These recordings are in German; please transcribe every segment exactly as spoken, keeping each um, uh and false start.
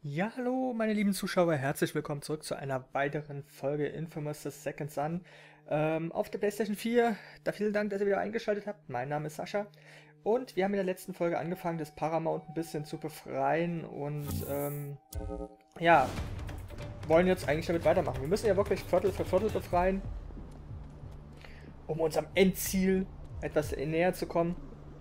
Ja, hallo, meine lieben Zuschauer, herzlich willkommen zurück zu einer weiteren Folge Infamous The Second Son ähm, auf der PlayStation vier. Da vielen Dank, dass ihr wieder eingeschaltet habt. Mein Name ist Sascha und wir haben in der letzten Folge angefangen, das Paramount ein bisschen zu befreien und ähm, ja, wollen jetzt eigentlich damit weitermachen. Wir müssen ja wirklich Viertel für Viertel befreien, um unserem Endziel etwas näher zu kommen.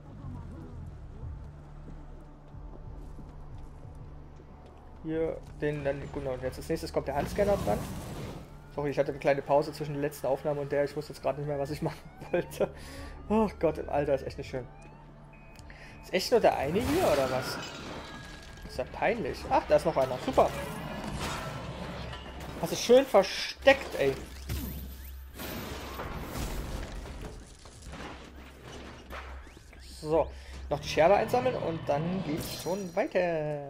Hier, den, dann, genau, jetzt als nächstes kommt der Handscanner dran. Sorry, ich hatte eine kleine Pause zwischen der letzten Aufnahme und der. Ich wusste jetzt gerade nicht mehr, was ich machen wollte. Oh Gott, im Alter ist echt nicht schön. Ist echt nur der eine hier, oder was? Ist ja peinlich. Ach, da ist noch einer. Super. Hast du schön versteckt, ey. So, noch die Scherbe einsammeln und dann geht's schon weiter.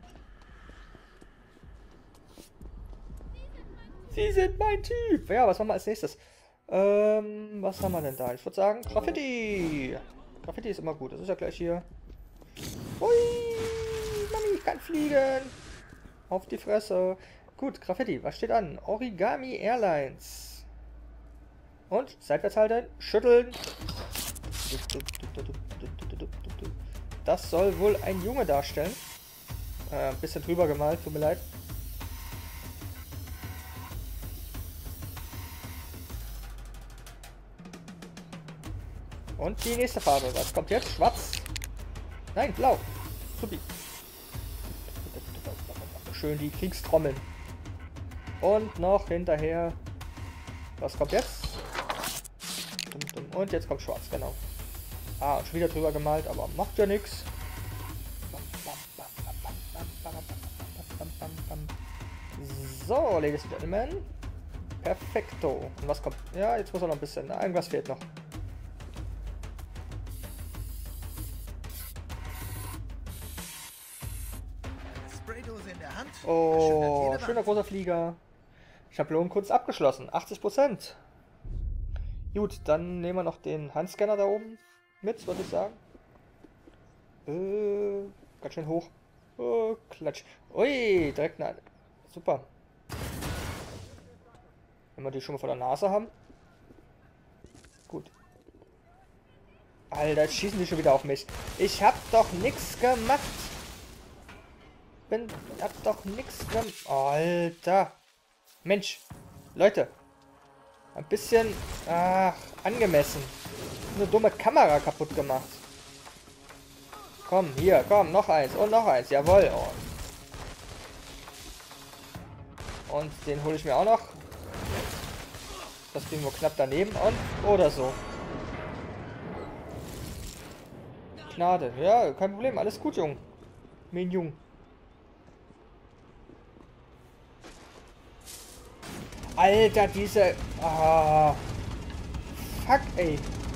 Sie sind mein Typ. Ja, was machen wir als nächstes? Ähm, was haben wir denn da? Ich würde sagen, Graffiti. Graffiti ist immer gut. Das ist ja gleich hier. Hui, Mami, ich kann fliegen. Auf die Fresse. Gut, Graffiti, was steht an? Origami Airlines. Und, seitwärts halten, schütteln. Das soll wohl ein Junge darstellen. Äh, ein bisschen drüber gemalt, tut mir leid. Und die nächste Farbe. Was kommt jetzt? Schwarz. Nein, blau. Supi. Schön die Kriegstrommeln. Und noch hinterher. Was kommt jetzt? Und jetzt kommt schwarz, genau. Ah, und schon wieder drüber gemalt, aber macht ja nichts. So, Ladies and Gentlemen. Perfekto. Und was kommt? Ja, jetzt muss er noch ein bisschen. Irgendwas fehlt noch. Oh, schöner großer Flieger. Schablonenkunst abgeschlossen. achtzig Prozent. Gut, dann nehmen wir noch den Handscanner da oben mit, würde ich sagen. Äh, ganz schön hoch. Oh, klatsch. Ui, direkt eine. Super. Wenn wir die schon mal vor der Nase haben. Gut. Alter, jetzt schießen die schon wieder auf mich. Ich hab doch nichts gemacht. Bin, hab doch nichts gemacht. Alter. Mensch. Leute. Ein bisschen, ach, angemessen. Eine dumme Kamera kaputt gemacht. Komm, hier, komm, noch eins und noch eins. Jawohl. Oh. Und den hole ich mir auch noch. Das ging nur knapp daneben und oder so. Gnade. Ja, kein Problem. Alles gut, Jung. Mein Jung. Alter, diese... Ah, fuck, ey.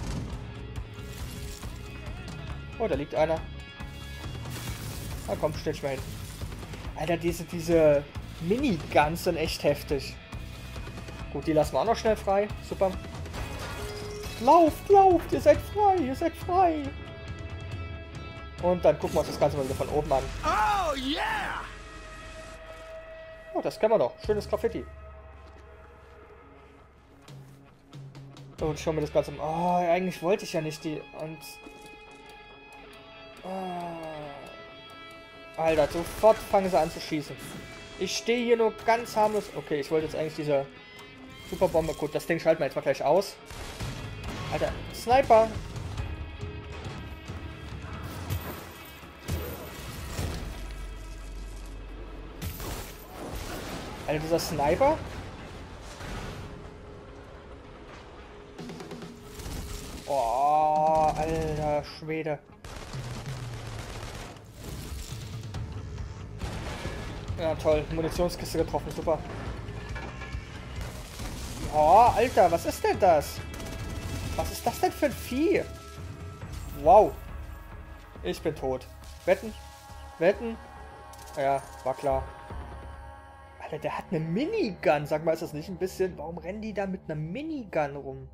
Oh, da liegt einer. Na komm, stell dich mal hin. Alter, diese, diese Miniguns sind echt heftig. Gut, die lassen wir auch noch schnell frei. Super. Lauft, lauft, ihr seid frei, ihr seid frei. Und dann gucken wir uns das Ganze mal wieder von oben an. Oh, yeah! Oh, das kennen wir doch. Schönes Graffiti. Und schauen wir das Ganze mal. Oh, eigentlich wollte ich ja nicht die. Und. Oh. Alter, sofort fangen sie an zu schießen. Ich stehe hier nur ganz harmlos. Okay, ich wollte jetzt eigentlich diese Superbombe. Gut, das Ding schalten wir jetzt mal gleich aus. Alter, Sniper. Alter, dieser Sniper. Oh, alter Schwede. Ja, toll. Munitionskiste getroffen. Super. Oh, Alter, was ist denn das? Was ist das denn für ein Vieh? Wow. Ich bin tot. Wetten? Wetten? Ja, war klar. Alter, der hat eine Minigun. Sag mal, ist das nicht ein bisschen... Warum rennen die da mit einer Minigun rum?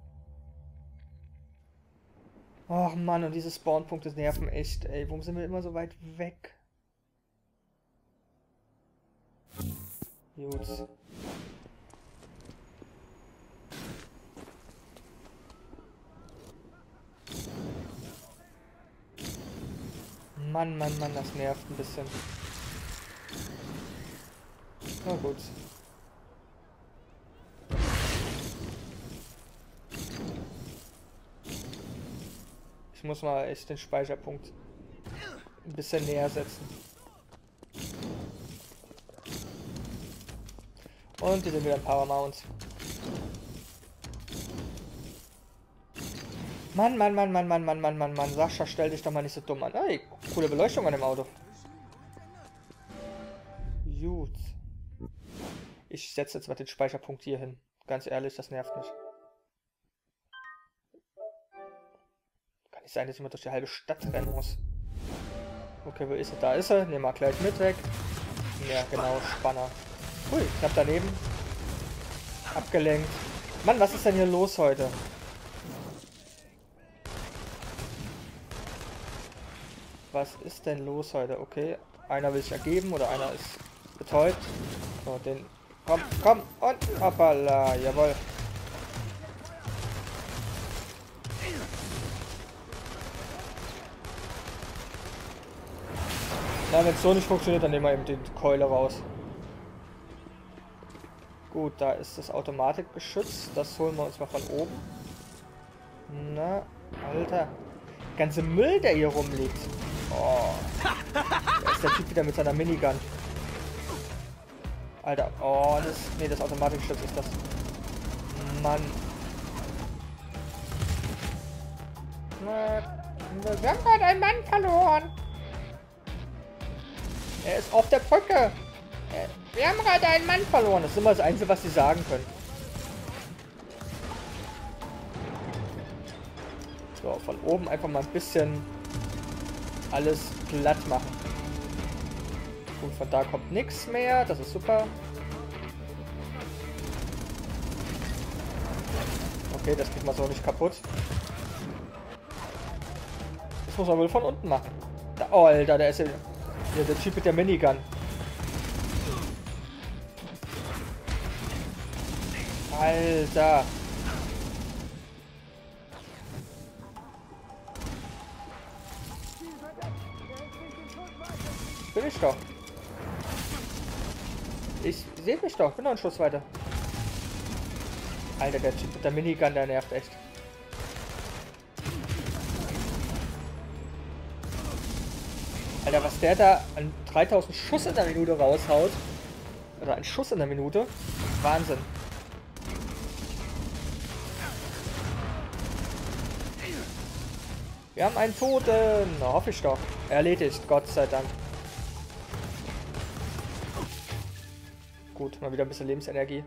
Och Mann, und diese Spawnpunkte nerven echt, ey. Warum sind wir immer so weit weg? Gut. Mann, Mann, Mann, das nervt ein bisschen. Na gut. Ich muss mal echt den Speicherpunkt ein bisschen näher setzen. Und wir sind wieder ein Paramount. Mann, Mann, Mann, Mann, Mann, Mann, Mann, Mann, Mann. Sascha, stell dich doch mal nicht so dumm an. Ey, coole Beleuchtung an dem Auto. Gut. Ich setze jetzt mal den Speicherpunkt hier hin. Ganz ehrlich, das nervt mich. Kann nicht sein, dass ich immer durch die halbe Stadt rennen muss. Okay, wo ist er? Da ist er. Nehmen wir gleich mit weg. Ja, genau, Spanner. Hui, knapp daneben. Abgelenkt. Mann, was ist denn hier los heute? Was ist denn los heute? Okay, einer will sich ergeben oder einer ist betäubt. So, den... Komm, komm und... Hoppala, jawohl. Na, wenn es so nicht funktioniert, dann nehmen wir eben die Keule raus. Gut, da ist das Automatikgeschütz. Das holen wir uns mal von oben. Na, Alter. Der ganze Müll, der hier rumliegt. Oh. Da ist der Typ wieder mit seiner Minigun. Alter, oh, das... Nee, das Automatikgeschütz ist das. Mann. Na, wir haben gerade einen Mann verloren. Er ist auf der Brücke. Wir haben gerade einen Mann verloren. Das ist immer das Einzige, was sie sagen können. So, von oben einfach mal ein bisschen alles glatt machen. Gut, von da kommt nichts mehr. Das ist super. Okay, das kriegt man so nicht kaputt. Das muss man wohl von unten machen. Da, oh, Alter, der ist ja der, der Typ mit der Minigun. Alter. Bin ich doch. Ich sehe mich doch. Bin noch einen Schuss weiter. Alter, der Typ mit der Minigun, der nervt echt. Alter, was der da an dreitausend Schuss in der Minute raushaut. Oder ein Schuss in der Minute. Wahnsinn. Wir haben einen Toten. Na, hoffe ich doch. Erledigt, Gott sei Dank. Gut, mal wieder ein bisschen Lebensenergie.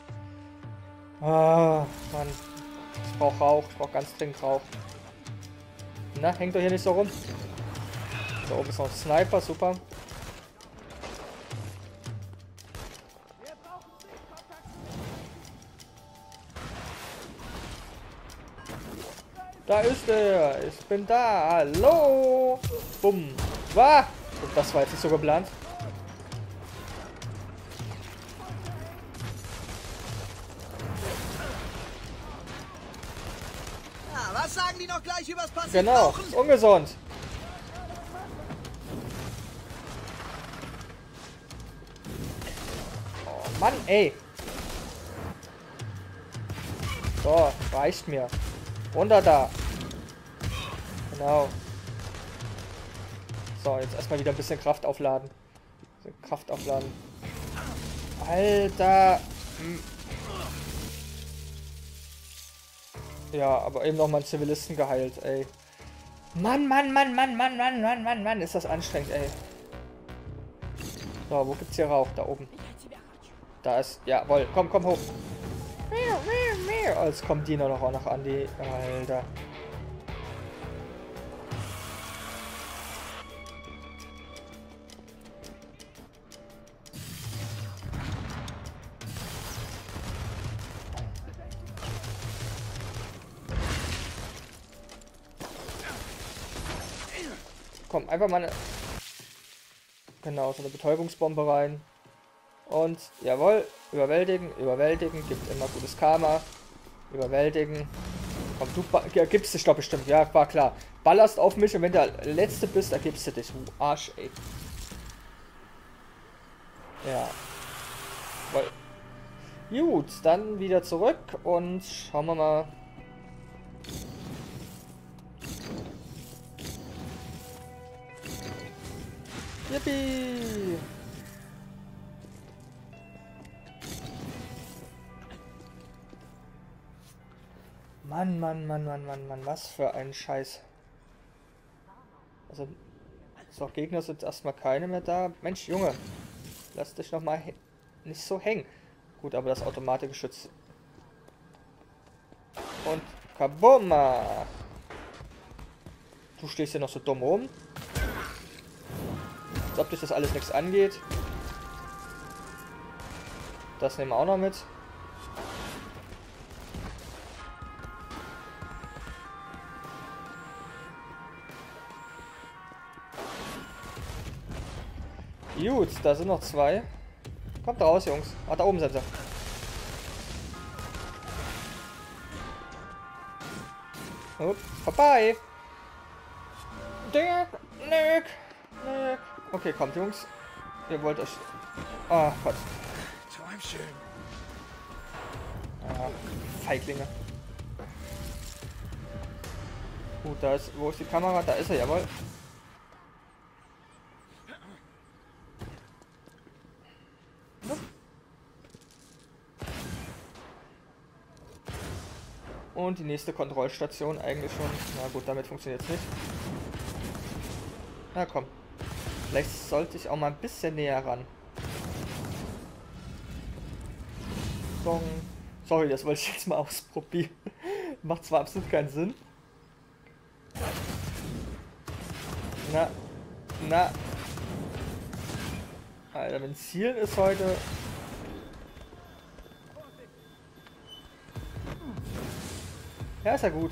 Ah, Mann. Ich brauche Rauch. Ich brauche ganz dringend Rauch. Na, hängt doch hier nicht so rum. Da oben ist noch ein Sniper, super. Da ist er. Ich bin da. Hallo. Bumm. Was? Das war jetzt nicht so geplant. Ah, was sagen die noch gleich übers Passiv? Genau. Ist ungesund. Oh Mann, ey. So, reicht mir. Runter da. Genau. So, jetzt erstmal wieder ein bisschen Kraft aufladen. Kraft aufladen. Alter. Hm. Ja, aber eben noch mal einen Zivilisten geheilt, ey. Mann, Mann, Mann, Mann, Mann, Mann, Mann, Mann, Mann, ist das anstrengend, ey. So, wo gibt's hier Rauch? Da oben. Da ist, jawohl, komm, komm hoch. Jetzt kommt die noch, auch noch an die... Alter. Komm, einfach mal eine... Genau, so eine Betäubungsbombe rein. Und jawohl, überwältigen, überwältigen, gibt immer gutes Karma. Überwältigen. Komm, du ja, gibst dich doch bestimmt. Ja, war klar. Ballerst auf mich und wenn der Letzte bist, ergibst du dich. Du Arsch, ey. Ja. Woll. Gut, dann wieder zurück und schauen wir mal. Yippie! Mann, Mann, Mann, Mann, Mann, Mann, was für ein Scheiß. Also, so Gegner sind erstmal keine mehr da. Mensch, Junge, lass dich noch mal nicht so hängen. Gut, aber das Automatikgeschütz. Und Kabuma! Du stehst hier noch so dumm rum. Als ob dich das alles nichts angeht. Das nehmen wir auch noch mit. Gut, da sind noch zwei. Kommt raus, Jungs. Ah, da oben sind sie. Oh, vorbei. Nick, Nick, Nick. Okay, kommt, Jungs. Ihr wollt euch... Oh Gott. Ah, Feiglinge. Gut, da ist... Wo ist die Kamera? Da ist er, jawohl. Und die nächste Kontrollstation eigentlich schon. Na gut, damit funktioniert es nicht. Na komm. Vielleicht sollte ich auch mal ein bisschen näher ran. Bong. Sorry, das wollte ich jetzt mal ausprobieren. Macht zwar absolut keinen Sinn. Na. Na. Alter, mein Ziel ist heute... Ja, ist ja gut.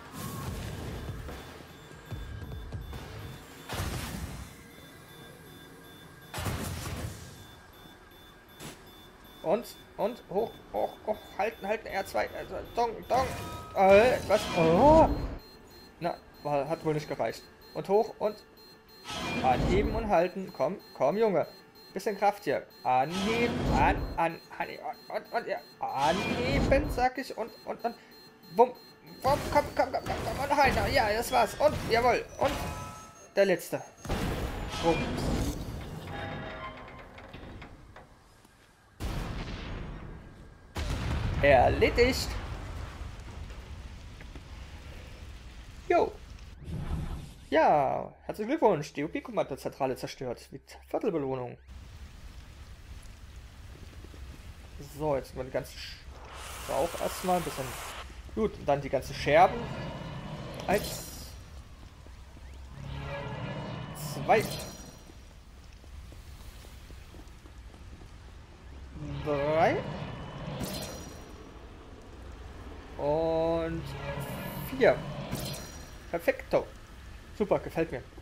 Und, und, hoch, hoch, hoch, halten, halten, R zwei, also, dong, dong. Äh, was? Oh. Na, war, hat wohl nicht gereicht. Und hoch und anheben und halten. Komm, komm, Junge. Bisschen Kraft hier. Anheben, an, an, an, und, und, ja. Anheben, sag ich, und, und, und. Bumm. Komm, komm, komm, komm, komm, und halt, ja, das war's. Und, jawohl, und der letzte. Bumm. Erledigt. Jo. Ja, herzlichen Glückwunsch. Die U P-Kommandozentrale zerstört. Mit Viertelbelohnung. So, jetzt mal die ganzen Rauch erstmal ein bisschen. Gut, und dann die ganzen Scherben. Eins. Zwei. Drei. Und vier. Perfekto. Super, gefällt mir.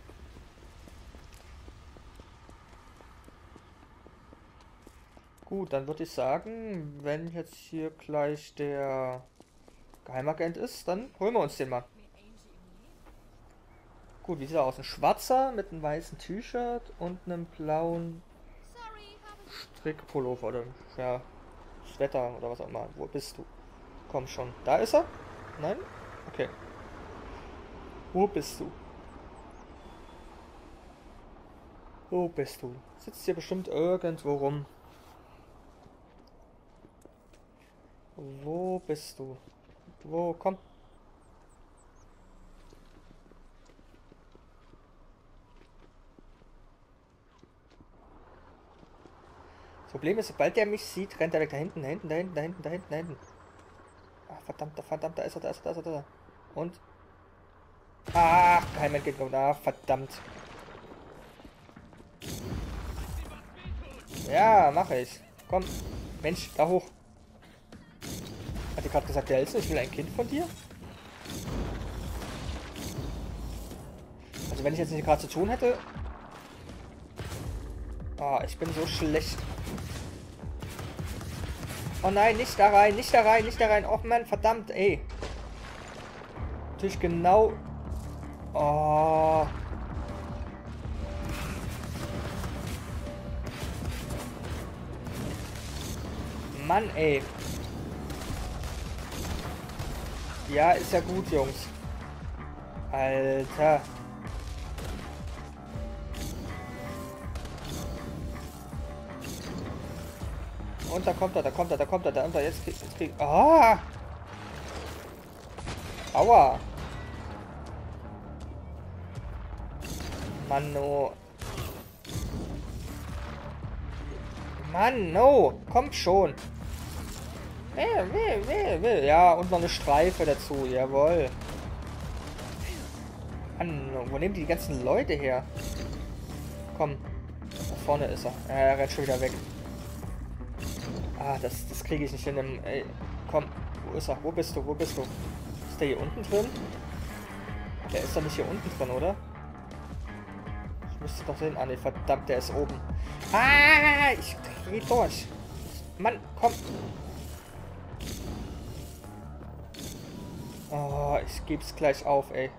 Gut, dann würde ich sagen, wenn jetzt hier gleich der Geheimagent ist, dann holen wir uns den mal. Gut, wie sieht er aus? Ein schwarzer mit einem weißen T-Shirt und einem blauen Strickpullover oder ja, Sweater oder was auch immer. Wo bist du? Komm schon. Da ist er? Nein? Okay. Wo bist du? Wo bist du? Sitzt hier bestimmt irgendwo rum. Wo bist du? Wo? Komm. Das Problem ist, sobald der mich sieht, rennt er weg. Da hinten, da hinten, da hinten, da hinten, da hinten, da hinten. Ach, verdammt, verdammt, da ist er, da ist er, da ist er, da ist er. Und? Ach, Geheimagent, ah, verdammt. Ja, mache ich. Komm. Mensch, da hoch. Hat die gerade gesagt, der Elsen, ich will ein Kind von dir? Also wenn ich jetzt nicht gerade zu tun hätte... Oh, ich bin so schlecht. Oh nein, nicht da rein, nicht da rein, nicht da rein. Oh Mann, verdammt, ey. Natürlich genau... Oh... Mann, ey. Ja, ist ja gut, Jungs. Alter. Und da kommt er, da kommt er, da kommt er, da kommt er. Jetzt krieg, jetzt krieg... Ah! Aua! Mann, no. Mann, no! Kommt schon! Will, will, will, will. Ja, und noch eine Streife dazu. Jawohl. Mann, wo nehmen die ganzen Leute her? Komm. Da vorne ist er. Ja, er rennt schon wieder weg. Ah, das, das kriege ich nicht hin. Im, ey, komm. Wo ist er? Wo bist du? Wo bist du? Ist der hier unten drin? Der ist doch nicht hier unten drin, oder? Ich müsste doch sehen. Ah, ne, verdammt, der ist oben. Ah, ich dreh durch. Mann, komm. Oh, ich geb's gleich auf, ey.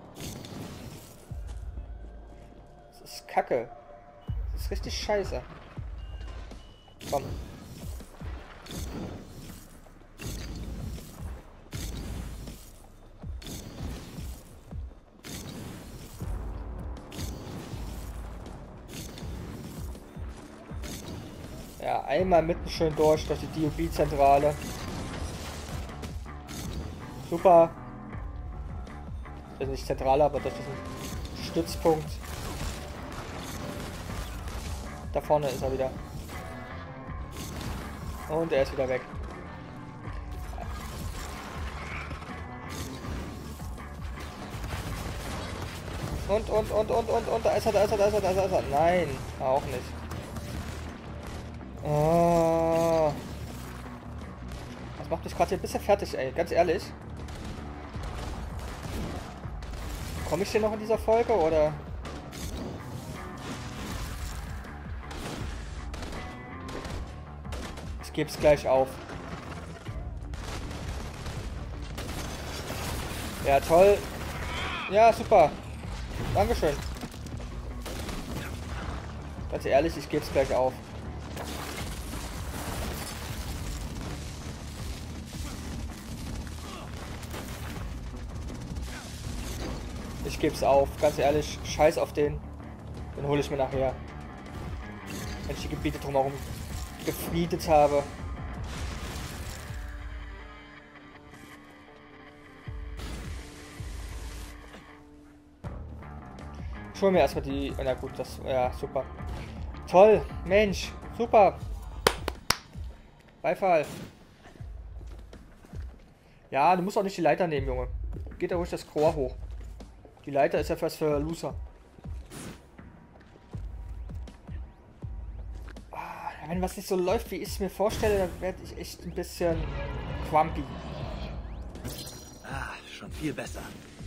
Das ist Kacke. Das ist richtig scheiße. Komm. Ja, einmal mitten schön durch, durch die D O B-Zentrale. Super. Also nicht Zentrale, aber durch diesen Stützpunkt. Da vorne ist er wieder. Und er ist wieder weg. Und, und, und, und, und, und, da ist er, da ist er, da ist er, da ist er, da ist er. Nein, auch nicht. Oh. Das macht mich gerade hier ein bisschen fertig, ey, ganz ehrlich. Komme ich hier noch in dieser Folge, oder? Ich gebe es gleich auf. Ja, toll. Ja, super. Dankeschön. Ganz ehrlich, ich gebe es gleich auf. Ich gebe es auf. Ganz ehrlich, scheiß auf den. Den hole ich mir nachher. Wenn ich die Gebiete drumherum gefriedet habe. Ich hole mir erstmal die... Na gut, das... Ja, super. Toll. Mensch. Super. Beifall. Ja, du musst auch nicht die Leiter nehmen, Junge. Geht da ruhig das Chor hoch. Die Leiter ist ja fast für Loser. Wenn was nicht so läuft, wie ich es mir vorstelle, dann werde ich echt ein bisschen grumpy. Ah, schon viel besser.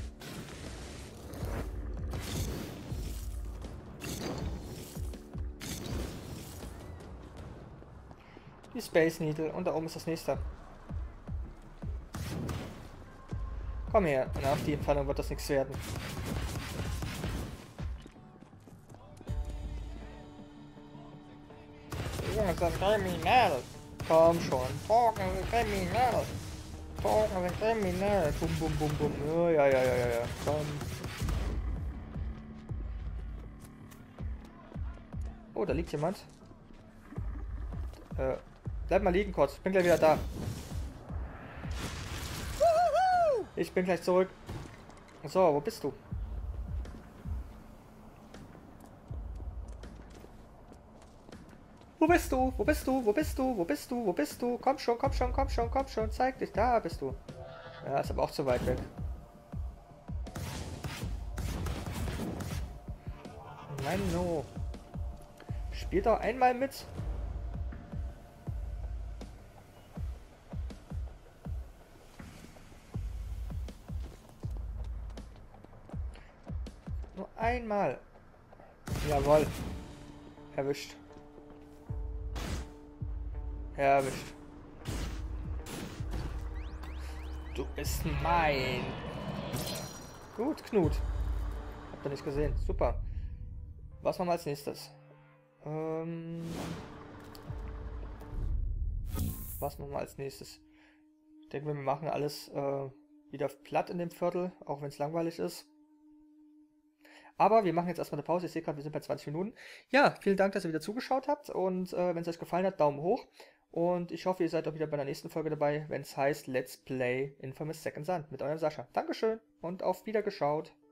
Die Space Needle und da oben ist das nächste. Komm her, na, auf die Entfernung wird das nichts werden. Junge, sind kriminell. Komm schon. Drogen sind kriminell. Drogen sind kriminell. Bum, bum, bum, bum. Ja, ja, ja, ja, ja. Komm. Oh, da liegt jemand. Äh, bleib mal liegen kurz. Ich bin gleich wieder da. Ich bin gleich zurück. So, wo bist du? Wo bist du? Wo bist du? Wo bist du? Wo bist du? Wo bist du? Komm schon, komm schon, komm schon, komm schon. Zeig dich. Da bist du. Ja, ist aber auch zu weit weg. Nein, no. Spiel doch einmal mit. Nur einmal. Jawohl. Erwischt. Erwischt. Du bist mein. Gut, Knut. Habt ihr nicht gesehen. Super. Was machen wir als nächstes? Ähm... Was machen wir als nächstes? Ich denke, wir machen alles äh, wieder platt in dem Viertel, auch wenn es langweilig ist. Aber wir machen jetzt erstmal eine Pause. Ich sehe gerade, wir sind bei zwanzig Minuten. Ja, vielen Dank, dass ihr wieder zugeschaut habt. Und äh, wenn es euch gefallen hat, Daumen hoch. Und ich hoffe, ihr seid auch wieder bei der nächsten Folge dabei, wenn es heißt Let's Play Infamous Second Son mit eurem Sascha. Dankeschön und auf Wiedergeschaut.